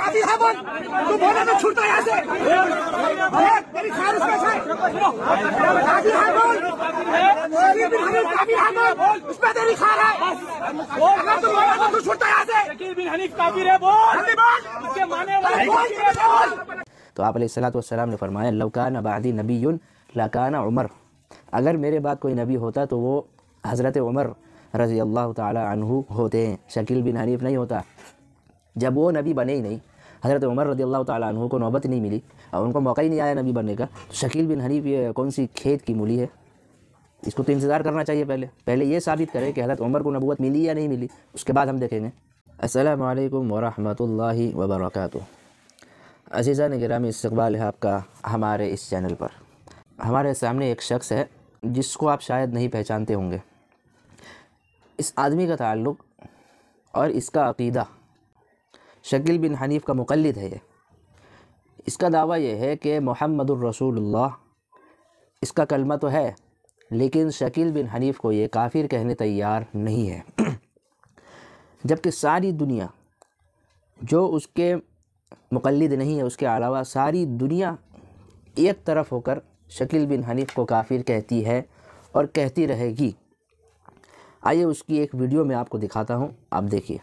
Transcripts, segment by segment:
काफी है बोल, तू बोले तो छूटता यहाँ से, तेरी खारिश में से काफी है बोल, शकील बिन हनीफ काफी है बोल, उसमें तेरी खार है, अगर तू बोले तो तू छूटता यहाँ से। शकील बिन हनीफ काफी है बोल, उसके माने वाले बोल। तो आप अलैहिस्सलाम ने फरमाया लौकाना बादी नबीयुन लकाना उमर, अगर मेरे बाद कोई नबी होता तो वो हज़रत उमर रज़ी अल्लाह ताला अन्हु होते हैं, शकील बिन हनीफ नहीं होता। जब वो नबी बने ही नहीं, हज़रत उमर रज़ी अल्लाह ताला अन्हु को नौबत नहीं मिली और उनको मौका ही नहीं आया नबी बनने का, तो शकील बिन हनीफ ये कौन सी खेत की मूली है? इसको तो इंतज़ार करना चाहिए, पहले ये साबित करें कि हज़रत उमर को नबूवत मिली या नहीं मिली, उसके बाद हम देखेंगे। अस्सलामु अलैकुम व रहमतुल्लाहि व बरकातुहू। अज़ीज़ान गिरामी, इस्तक़बाल है आपका हमारे इस चैनल पर। हमारे सामने एक शख्स है जिसको आप शायद नहीं पहचानते होंगे। इस आदमी का ताल्लुक़ और इसका अक़ीदा शकील बिन हनीफ का मुक़ल्लिद है। इसका दावा यह है कि मुहम्मदुर रसूलुल्लाह, इसका कलमा तो है लेकिन शकील बिन हनीफ को ये काफिर कहने तैयार नहीं है। जबकि सारी दुनिया जो उसके मुक़ल्लिद नहीं है, उसके अलावा सारी दुनिया एक तरफ होकर शकील बिन हनीफ को काफिर कहती है और कहती रहेगी। आइए उसकी एक वीडियो में आपको दिखाता हूँ, आप देखिए।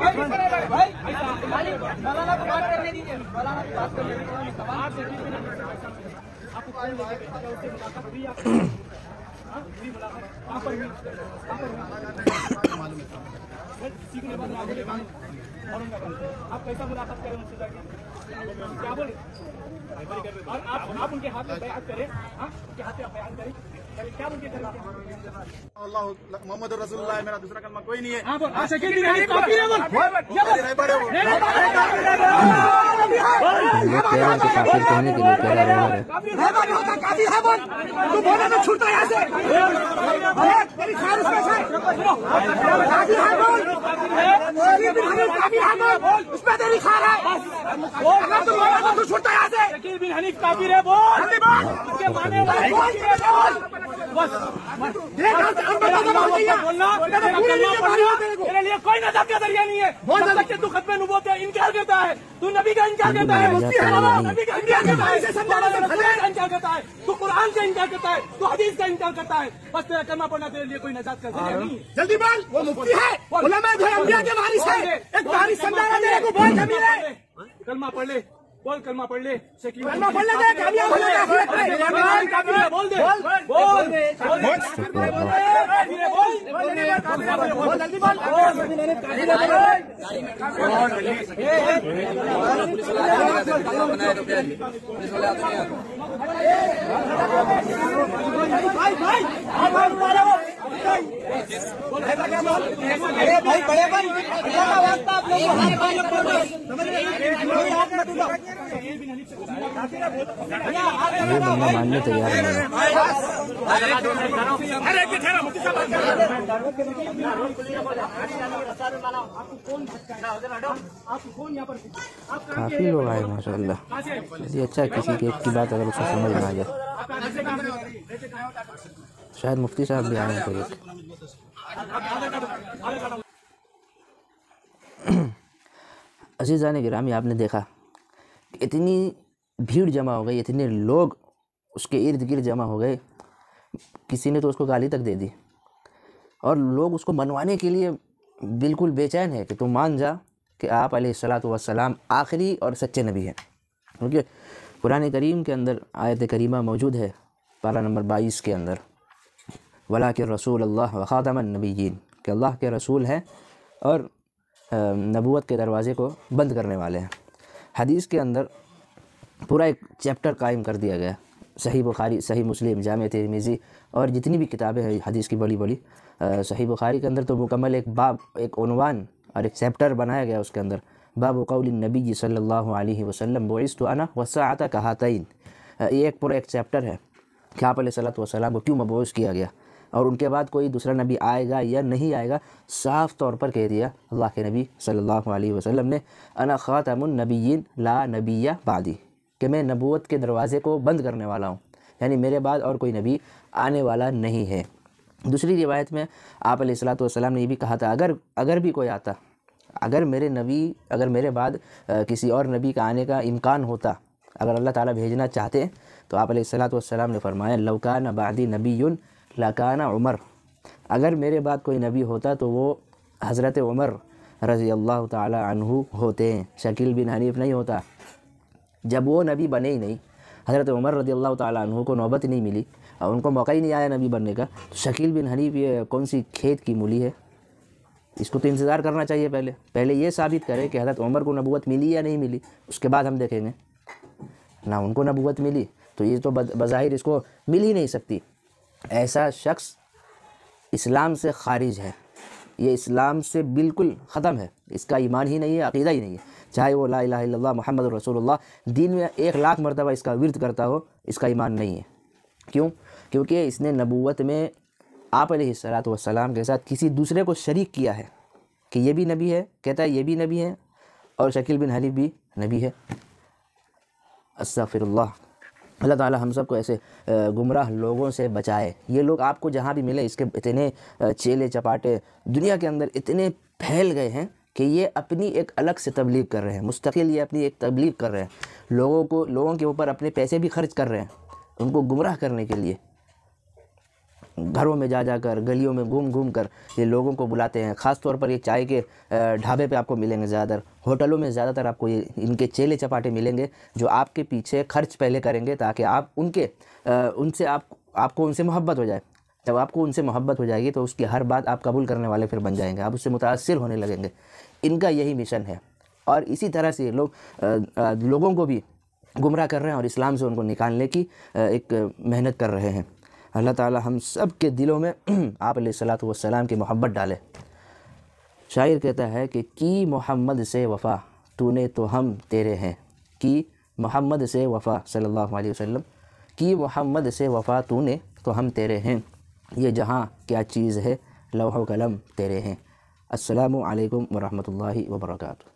आप कैसा मुलाकात करें उनसे जाके, क्या बोले और आप उनके हाथ में बयान करें, उनके हाथ में बयान करें, क्या उनके करें? अल्लाह मोहम्मद रसूलुल्लाह, मेरा दूसरा कलमा कोई नहीं है। शकील बिन हनीफ काफी है बोल, काफिर कहने के लिए कह रहा है, काफी है बोल, तू बोले तो छूटता यहाँ से, तेरी खारिश में से काफी है बोल, शकील बिन हनीफ काफी है बोल, उसमें तेरी खार है, अगर तू बोले तो तू छूटता यहाँ से। शकील बिन हनीफ काफी है बोल, उसके माने वाले बोल। बस बोलना, तेरे लिए कोई नजात का जरिया नहीं है। जब तक कि तू खत्म नबूवत का इनकार करता है, तू नबी का इनकार करता है, नबी का इनकार करता है, तू कुरान का इनकार करता है, तू हदीस का इनकार करता है, बस तेरा कलमा पढ़ना तेरे लिए कोई नजात का जरिया नहीं है। जल्दी बोल, वो मुफ्ती है, उलमा है, अंबिया के वारिस है, एक वारिस समझा रहा तेरे को, बोल कलमा पढ़ ले, बोल कलमा पढ़ ले, कलमा पढ़ ले, कामयाब हो जाएगा, बोल दे, बोल जल्दी बोल, भाई बड़े भाई ये बंदा मानने तैयार नहीं है। काफी लोग आए माशाल्लाह। यदि अच्छा है किसी के एक की बात अगर उसको समझ में आ जाए। शायद मुफ्ती साहब भी आए हैं कोई एक। अज़ीज़ान गिरामी, आपने देखा कि इतनी भीड़ जमा हो गई, इतने लोग उसके इर्द गिर्द जमा हो गए, किसी ने तो उसको गाली तक दे दी और लोग उसको मनवाने के लिए बिल्कुल बेचैन है कि तुम मान जा कि आप अलैहिस्सलातु वस्सलाम आखिरी और सच्चे नबी हैं। क्योंकि कुरान करीम के अंदर आयत करीमा मौजूद है, पारा नंबर 22 के अंदर, वला के रसूल अल्लाह व ख़ातमन नबिय्यीन, कि अल्लाह के रसूल हैं और नबूवत के दरवाज़े को बंद करने वाले हैं। हदीस के अंदर पूरा एक चैप्टर कायम कर दिया गया, सही बुखारी, सही मुस्लिम, जामे तिरमिज़ी और जितनी भी किताबें हैं हदीस की बड़ी बड़ी, सही बुखारी के अंदर तो मुकम्मल एक बाब, एक उन्वान और एक चैप्टर बनाया गया उसके अंदर, बाब क़ौलि नबी सल्लल्लाहु अलैहि वसल्लम बुइस्तु अना वस्साअता कहातैन। ये एक पूरा एक चैप्टर है कि आप अलैहिस्सलातु वस्सलाम को क्यों मबऊस किया गया और उनके बाद कोई दूसरा नबी आएगा या नहीं आएगा। साफ़ तौर पर कह दिया अल्लाह के नबी सल्लल्लाहु अलैहि वसल्लम ने, अना ख़ातमुन नबिय्यीन ला नबिय्या बादी, कि मैं नबूवत के दरवाज़े को बंद करने वाला हूँ, यानी मेरे बाद और कोई नबी आने वाला नहीं है। दूसरी रिवायत में आप अलैहिस्सलातु वस्सलाम ने ये भी कहा था, अगर भी कोई आता, अगर मेरे बाद किसी और नबी का आने का इम्कान होता, अगर अल्लाह ताला भेजना चाहते तो आप अलैहिस्सलातु वस्सलाम ने फरमाया लौ काना बादी नबियुन लकाना उमर, अगर मेरे बाद कोई नबी होता तो वो हज़रत उमर रज़ी अल्लाह ताला अन्हु होते हैं, शकील बिन हनीफ़ नहीं होता। जब वो नबी बने ही नहीं, हज़रत उमर रज़ी अल्लाह ताला अन्हु को नौबत ही नहीं मिली और उनको मौका ही नहीं आया नबी बनने का, तो शकील बिन हनीफ़ ये कौन सी खेत की मूली है? इसको तो इंतज़ार करना चाहिए। पहले ये साबित करे कि हज़रत उमर को नबूवत मिली या नहीं मिली, उसके बाद हम देखेंगे। ना उनको नबूवत मिली तो ये तो बज़ाहिर इसको मिल ही नहीं सकती। ऐसा शख्स इस्लाम से खारिज है, ये इस्लाम से बिल्कुल ख़त्म है, इसका ईमान ही नहीं है, अक़ीदा ही नहीं है। चाहे वो ला इलाहा इल्लल्लाह मुहम्मद रसूलुल्लाह दिन में 1 लाख मरतबा इसका विर्द करता हो, इसका ईमान नहीं है। क्यों? क्योंकि इसने नबूवत में आप अलैहिस्सलातु वस्सलाम के साथ किसी दूसरे को शरीक किया है कि ये भी नबी है, कहता है ये भी नबी है और शकील बिन हनीफ़ भी नबी है। अस्तग़फिरुल्लाह। अल्लाह ताला हम सब को ऐसे गुमराह लोगों से बचाए। ये लोग आपको जहाँ भी मिले, इसके इतने चेले चपाटे दुनिया के अंदर इतने फैल गए हैं कि ये अपनी एक अलग से तबलीग कर रहे हैं, मुस्तकिल ये अपनी एक तबलीग कर रहे हैं, लोगों के ऊपर अपने पैसे भी खर्च कर रहे हैं उनको गुमराह करने के लिए। घरों में जाकर, गलियों में घूम कर ये लोगों को बुलाते हैं। ख़ास तौर पर ये चाय के ढाबे पे आपको मिलेंगे, ज़्यादातर होटलों में ज़्यादातर आपको ये इनके चेले चपाटे मिलेंगे जो आपके पीछे खर्च पहले करेंगे ताकि आप आपको उनसे मोहब्बत हो जाए। जब आपको उनसे मोहब्बत हो जाएगी तो उसकी हर बात आप कबूल करने वाले फिर बन जाएंगे, आप उससे मुतासिर होने लगेंगे। इनका यही मिशन है और इसी तरह से लोग लोगों को भी गुमराह कर रहे हैं और इस्लाम से उनको निकालने की एक मेहनत कर रहे हैं। अल्लाह ताला हम सब के दिलों में आप अलैहिस्सलातु वस्सलाम की मोहब्बत डाले। शायर कहता है कि मोहम्मद से वफ़ा तूने तो हम तेरे हैं, कि मोहम्मद से वफ़ा सल्लल्लाहु अलैहि वसल्लम, कि मोहम्मद से वफ़ा तूने तो हम तेरे हैं, ये जहाँ क्या चीज़ है लौह कलम तेरे हैं। अस्सलामु अलैकुम व रहमतुल्लाहि व बरकातुहू।